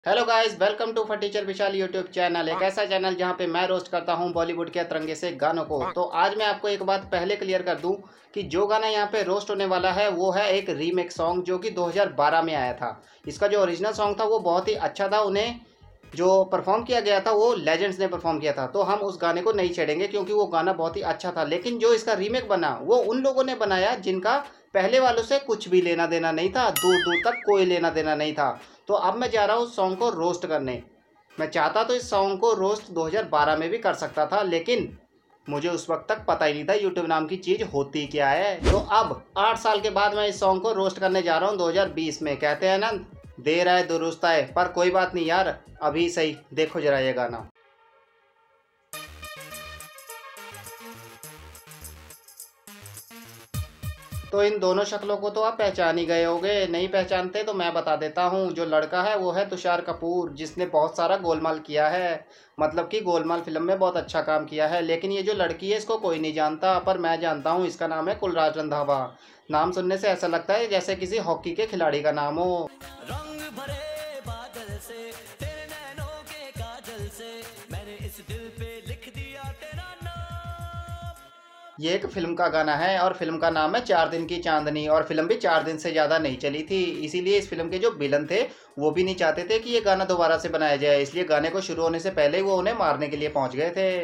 Hello guys, welcome to for teacher Vishal YouTube channel. एक ऐसा channel जहां पे मैं रोस्ट करता हूं बॉलीवुड के अतरंगे से गानों को। तो आज मैं आपको एक बात पहले क्लियर कर दूं कि जो गाना यहां पे रोस्ट होने वाला है वो है एक रीमेक सॉन्ग जो कि 2012 में आया था। इसका जो ओरिजिनल सॉन्ग था वो बहुत ही अच्छा था। उन्हें जो परफॉर्म किया गया था वो लेजेंड्स ने परफॉर्म किया था। तो हम उस गाने को नहीं छेड़ेंगे क्योंकि वो गाना बहुत ही अच्छा था। लेकिन जो इसका रीमेक बना वो उन लोगों ने बनाया जिनका पहले वालों से कुछ भी लेना देना नहीं था, दूर दूर तक कोई लेना देना नहीं था। तो अब मैं जा रहा हूँ उस सॉन्ग को रोस्ट करने। मैं चाहता तो इस सॉन्ग को रोस्ट 2012 में भी कर सकता था, लेकिन मुझे उस वक्त तक पता ही नहीं था यूट्यूब नाम की चीज़ होती क्या है। तो अब 8 साल के बाद मैं इस सॉन्ग को रोस्ट करने जा रहा हूँ 2020 में। कहते हैं ना, देर आए दुरुस्त आए। पर कोई बात नहीं यार, अभी सही देखो जरा ये गाना। तो इन दोनों शक्लों को तो आप पहचान ही गए होंगे। नहीं पहचानते तो मैं बता देता हूँ। जो लड़का है वो है तुषार कपूर, जिसने बहुत सारा गोलमाल किया है। मतलब कि गोलमाल फिल्म में बहुत अच्छा काम किया है। लेकिन ये जो लड़की है इसको कोई नहीं जानता, पर मैं जानता हूँ। इसका नाम है कुलराज रंधावा। नाम सुनने से ऐसा लगता है जैसे किसी हॉकी के खिलाड़ी का नाम हो। रंग भरे बादल से तेरे नैनों के काजल से मैंने इस दिल पे लिख दिया तेरा नाम। ये एक फिल्म का गाना है और फिल्म का नाम है 4 दिन की चांदनी। और फिल्म भी 4 दिन से ज़्यादा नहीं चली थी। इसीलिए इस फिल्म के जो विलन थे वो भी नहीं चाहते थे कि ये गाना दोबारा से बनाया जाए। इसलिए गाने को शुरू होने से पहले ही वो उन्हें मारने के लिए पहुंच गए थे।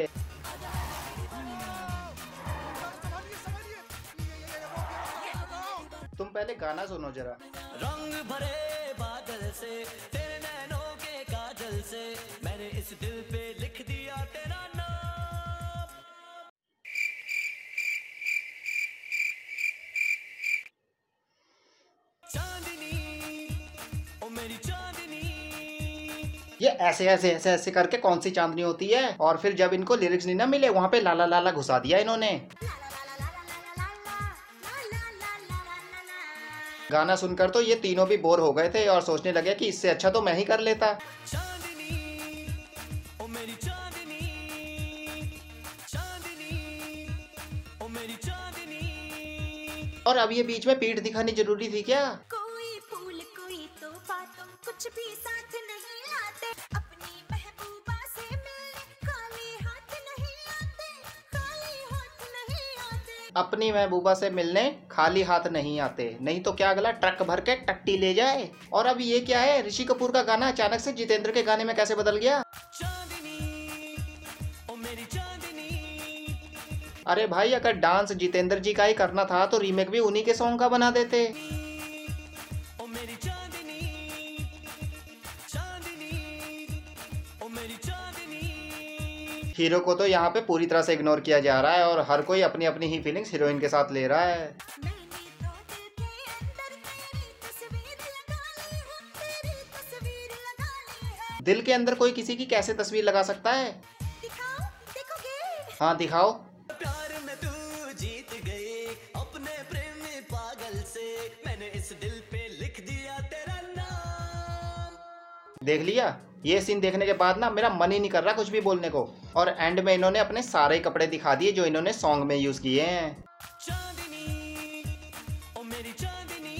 तुम पहले गाना सुनो जरा। रंग भरे बादल से तेरे नैनों के काजल से मैंने इस दिल पे लिख दिया तेरा नाम। चांदनी ओ मेरी चांदनी। ये ऐसे ऐसे ऐसे ऐसे करके कौन सी चांदनी होती है। और फिर जब इनको लिरिक्स नहीं ना मिले वहां पे लाला लाला घुसा दिया इन्होंने। गाना सुनकर तो ये तीनों भी बोर हो गए थे और सोचने लगे कि इससे अच्छा तो मैं ही कर लेता। चांदनी ओ मेरी चांदनी। चांदनी ओ मेरी चांदनी। और अब ये बीच में पीठ दिखानी जरूरी थी क्या। कोई फूल कोई तोहफा तुम कुछ भी साथ नहीं लाते, अपनी महबूबा से मिलने खाली हाथ नहीं आते, खाली हाथ नहीं आते। अपनी महबूबा से मिलने खाली हाथ नहीं आते, नहीं तो क्या अगला ट्रक भर के टट्टी ले जाए। और अब ये क्या है, ऋषि कपूर का गाना अचानक से जितेंद्र के गाने में कैसे बदल गया। चांदनी ओ मेरी चांदनी। अरे भाई, अगर डांस जितेंद्र जी का ही करना था तो रीमेक भी उन्हीं के सॉन्ग का बना देते। ओ मेरी चांदनी। चांदनी ओ मेरी चांदनी। हीरो को तो यहाँ पे पूरी तरह से इग्नोर किया जा रहा है और हर कोई अपनी अपनी ही फीलिंग्स हीरोइन के साथ ले रहा है। मैंने तो दिल के अंदर तेरी तस्वीर लगा ली है, तेरी तस्वीर लगा ली है। दिल के अंदर कोई किसी की कैसे तस्वीर लगा सकता है। दिखाओ, देखोगे? हाँ दिखाओ। प्यार में तू जीत गई अपने प्रेमी पागल से मैंने इस दिल पे लिख दिया तेरा नाम। देख लिया। ये सीन देखने के बाद ना मेरा मन ही नहीं कर रहा कुछ भी बोलने को। और एंड में इन्होंने अपने सारे कपड़े दिखा दिए जो इन्होंने सॉन्ग में यूज किए हैं। चांदनी ओ मेरी चांदनी।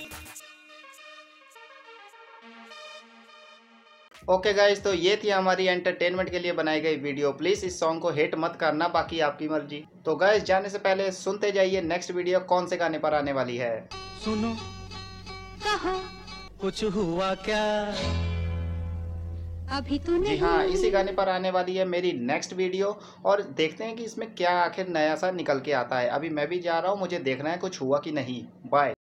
ओके गाइज, तो ये थी हमारी एंटरटेनमेंट के लिए बनाई गई वीडियो। प्लीज इस सॉन्ग को हिट मत करना, बाकी आपकी मर्जी। तो गाइज जाने से पहले सुनते जाइए नेक्स्ट वीडियो कौन से गाने पर आने वाली है। सुनो कहो, कुछ हुआ क्या। अभी तो जी नहीं। हाँ, इसी गाने पर आने वाली है मेरी नेक्स्ट वीडियो। और देखते हैं कि इसमें क्या आखिर नया सा निकल के आता है। अभी मैं भी जा रहा हूँ, मुझे देखना है कुछ हुआ कि नहीं। बाय।